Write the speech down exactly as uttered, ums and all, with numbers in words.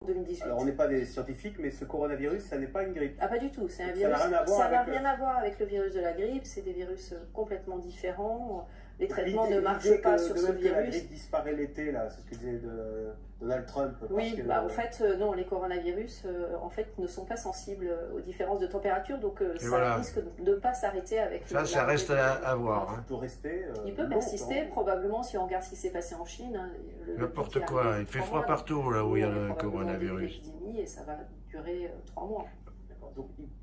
deux mille dix-huit. Alors on n'est pas des scientifiques, mais ce coronavirus, ça n'est pas une grippe. Ah pas du tout, c'est un Ça virus. n'a rien à voir Ça n'a avec rien le- à voir avec le virus de la grippe, c'est des virus complètement différents. Les traitements L'idée- ne marchent l'idée pas que- sur de ce même que la virus. grippe disparaît l'été, là, c'est ce que disait de- Donald Trump. parce Oui, que, bah, euh, en fait, euh, non, les coronavirus, euh, en fait, ne sont pas sensibles aux différences de température, donc euh, ça voilà. risque de ne pas s'arrêter avec Ça, le- ça la- reste à, à voir. il Hein. peut rester. euh, Il peut long, persister, quand- probablement, si on regarde ce qui s'est passé en Chine. Hein, le- le N'importe pic est quoi, arrivé il fait trois froid mois, partout donc là où il y a nous, on est le probablement au début de coronavirus. l'épidémie et ça va durer euh, trois mois. D'accord. Donc, il